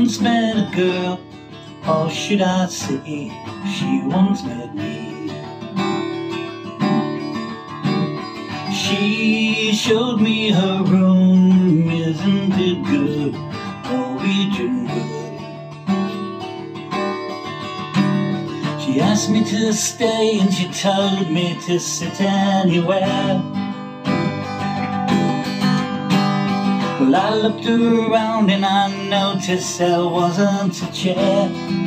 once met a girl, or should I say, she once met me. She showed me her room, isn't it good, Norwegian wood. She asked me to stay and she told me to sit anywhere. Well, I looked around and I noticed there wasn't a chair.